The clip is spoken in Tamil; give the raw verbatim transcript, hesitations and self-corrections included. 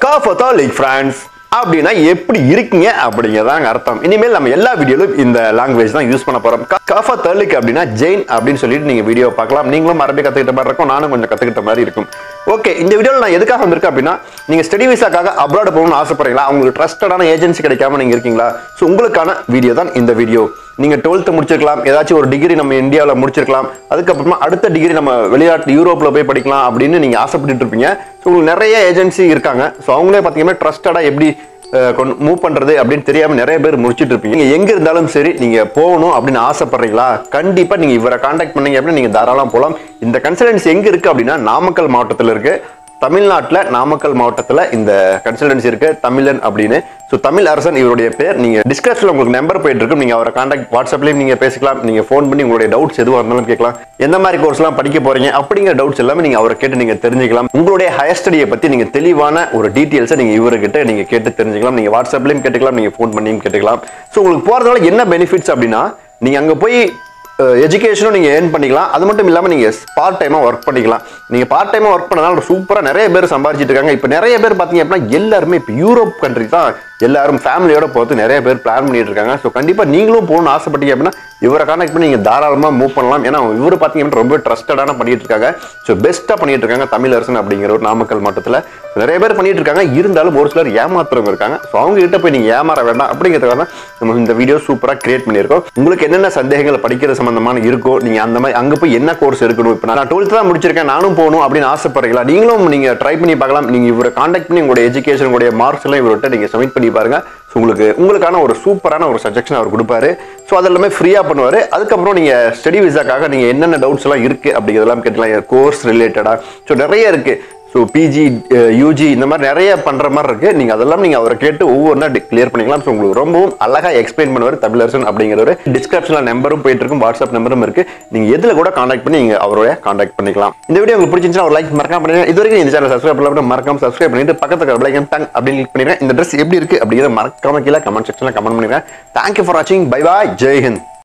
Catholic friends அப்படினா எப்படி இருக்கீங்க அப்படிங்கறதாங்க அர்த்தம். இனிமேல் நம்ம எல்லா வீடியோலயும் இந்த லாங்குவேஜ் தான் யூஸ் பண்ண போறோம். Catholic அப்படினா ஜெயின் அப்படினு சொல்லிட்டு நீங்க வீடியோ பார்க்கலாம். நீங்களும் அரபி கத்துக்கிட்ட மாதிரி இருக்கும், நானும் கொஞ்சம் கத்துக்கிட்ட மாதிரி இருக்கும். ஓகே, இந்த வீடியோல நான் எதுக்காக வந்திருக்கேன் அப்படினா நீங்க ஸ்டடி விசாக்காக அப்ராட் போகணும்னு ஆசைப்படுறீங்களா? உங்களுக்கு ட்ரஸ்டடான ஏஜென்சி கிடைக்காம நீங்க இருக்கீங்களா? சோ உங்களுக்கான வீடியோ தான் இந்த வீடியோ. நீங்க டுவெல்த் முடிச்சிருக்கலாம், ஏதாச்சும் ஒரு டிகிரி நம்ம இந்தியாவில் முடிச்சிருக்கலாம், அதுக்கப்புறமா அடுத்த டிகிரி நம்ம வெளிநாட்டு யூரோப்ல போய் படிக்கலாம் அப்படின்னு நீங்க ஆசைப்பட்டு இருப்பீங்க. ஸோ உங்களுக்கு நிறைய ஏஜென்சி இருக்காங்க. ஸோ அவங்களே பார்த்தீங்கன்னா ட்ரஸ்டடா எப்படி மூவ் பண்றது அப்படின்னு தெரியாம நிறைய பேர் முடிச்சிட்டு இருப்பீங்க. நீங்க எங்க இருந்தாலும் சரி, நீங்க போகணும் அப்படின்னு ஆசைப்படுறீங்களா? கண்டிப்பா நீங்க இவரை கான்டாக்ட் பண்ணீங்க அப்படின்னா நீங்க தாராளம் போகலாம். இந்த கன்சல்டன்சி எங்க இருக்கு அப்படின்னா நாமக்கல் மாவட்டத்தில் இருக்கு. தமிழ்நாட்டில் நாமக்கல் மாவட்டத்தில் இந்த கன்சல்டன்சி இருக்கு, தமிழன் அப்படின்னு. ஸோ தமிழ் அரசன் இவருடைய பேர். நீங்க டிஸ்கிரிப்ஷன்ல உங்களுக்கு நம்பர் போயிட்டு இருக்கும், நீங்க அவரை கான்டாக்ட் வாட்ஸ்அப்லயும் நீங்க பேசிக்கலாம். நீங்க ஃபோன் பண்ணி உங்களுடைய டவுட்ஸ் எதுவாக இருந்தாலும் கேட்கலாம். எந்த மாதிரி கோர்ஸ் எல்லாம் படிக்க போறீங்க அப்படிங்கிற டவுட்ஸ் எல்லாமே நீங்க அவரை கேட்டு நீங்க தெரிஞ்சுக்கலாம். உங்களுடைய ஹையர் ஸ்டடியை பத்தி நீங்க தெளிவான ஒரு டீட்டெயில்ஸை நீங்க இவர்கிட்ட நீங்க கேட்டு தெரிஞ்சுக்கலாம். நீங்க வாட்ஸ்அப்லயும் கேட்டுக்கலாம், நீங்க ஃபோன் பண்ணியும் கேட்டுக்கலாம். ஸோ உங்களுக்கு போறதுனால என்ன பெனிஃபிட்ஸ் அப்படின்னா, நீங்க அங்க போய் எஜுகேஷனும் நீங்க ஏர்ன் பண்ணிக்கலாம். அது மட்டும் இல்லாம நீங்க பார்ட் டைமா ஒர்க் பண்ணிக்கலாம். நீங்க பார்ட் டைமா ஒர்க் பண்ணனால சூப்பரா நிறைய பேர் சம்பாதிச்சிட்டு இருக்காங்க. இப்போ நிறைய பேர் பாத்தீங்க அப்படின்னா எல்லாருமே இப்போ யூரோப் கண்ட்ரி தான் எல்லாரும் ஃபேமிலியோட போகிறது நிறைய பேர் பிளான் பண்ணிட்டு இருக்காங்க. ஸோ கண்டிப்பா நீங்களும் போகணும்னு ஆசைப்பட்டீங்க அப்படின்னா இவரை கான்டாக்ட் பண்ணி நீங்க தாராளமா மூவ் பண்ணலாம். ஏன்னா இவரு பாத்தீங்கன்னா ரொம்ப ட்ரஸ்டடான பண்ணிட்டு இருக்காங்க. ஸோ பெஸ்டா பண்ணிட்டு இருக்காங்க தமிழ் அரசன் அப்படிங்கிற ஒரு நாமக்கல் மாவட்டத்தில் நிறைய பேர் பண்ணிட்டு இருக்காங்க. இருந்தாலும் ஒரு சிலர் ஏமாத்துறவங்க இருக்காங்க. ஸோ அவங்க கிட்ட போய் நீங்க ஏமாற வேண்டாம் அப்படிங்கிறதுக்காக தான் நம்ம இந்த வீடியோ சூப்பரா கிரியேட் பண்ணியிருக்கோம். உங்களுக்கு என்னென்ன சந்தேகங்கள் படிக்கிறது சம்பந்தமான இருக்கோ, நீங்க அந்த மாதிரி அங்க போய் என்ன கோர்ஸ் எடுக்கணும், இப்போ நான் டுவெல்த் தான் முடிச்சிருக்கேன், நானும் போகணும் அப்படின்னு ஆசைப்படுறீங்களா? நீங்களும் நீங்க ட்ரை பண்ணி பார்க்கலாம். நீங்க இவரை கான்டாக்ட் பண்ணி உங்களுடைய எஜுகேஷன், உங்களுடைய மார்க்ஸ் எல்லாம் இவர்கிட்ட நீங்க சப்மிட் பண்ணி பாருங்க. உங்களுக்கு உங்களுக்கான ஒரு சூப்பரான ஒரு சஜஷன் அவர் கொடுப்பாரு. ஸோ அதெல்லாமே ஃப்ரீயா பண்ணுவாரு. அதுக்கப்புறம் நீங்க ஸ்டடி விசாக்காக நீங்க என்னென்ன டவுட்ஸ் எல்லாம் இருக்கு அப்படிங்கிறதெல்லாம் கேட்கலாம். கோர்ஸ் ரிலேட்டடா ஸோ நிறைய இருக்கு. ஸோ பிஜி, யூஜி இந்த மாதிரி நிறைய பண்ற மாதிரி இருக்கு. நீங்க அதெல்லாம் நீங்க அவரை கேட்டு ஒவ்வொன்றா கிளியர் பண்ணிக்கலாம். ஸோ உங்களுக்கு ரொம்பவும் அழகா எக்ஸ்பிளைன் பண்ணுவார் தமிழரசன் அப்படிங்கிறவர். டிஸ்கிரிப்ஷன்ல நம்பரும் போயிட்டு இருக்கும், வாட்ஸ்அப் நம்பரும் இருக்கு. நீங்க எதுல கூட கான்டாக்ட் பண்ணி நீங்க அவரோட கான்டாக்ட் பண்ணிக்கலாம். இந்த வீடியோ உங்களுக்கு பிடிச்சிருந்துச்சுன்னா ஒரு லைக் மறக்காம பண்ணுங்க. இது வரைக்கும் இந்த சேனல் சப்ஸ்கிரைப் பண்ணலாம், மறக்காம சப்ஸ்கிரைப் பண்ணிட்டு பக்கத்துல பெல் ஐகான் டங் அப்படின்னு கிளிக் பண்ணிடுங்க. இந்த ட்ரெஸ் எப்படி இருக்கு அப்படிங்கிறத மறக்காம கீழே கமெண்ட் செக்ஷன்ல கமெண்ட் பண்ணுங்க. தேங்க்யூ ஃபார் வாட்சிங். Bye bye. ஜெய் ஹிந்த்.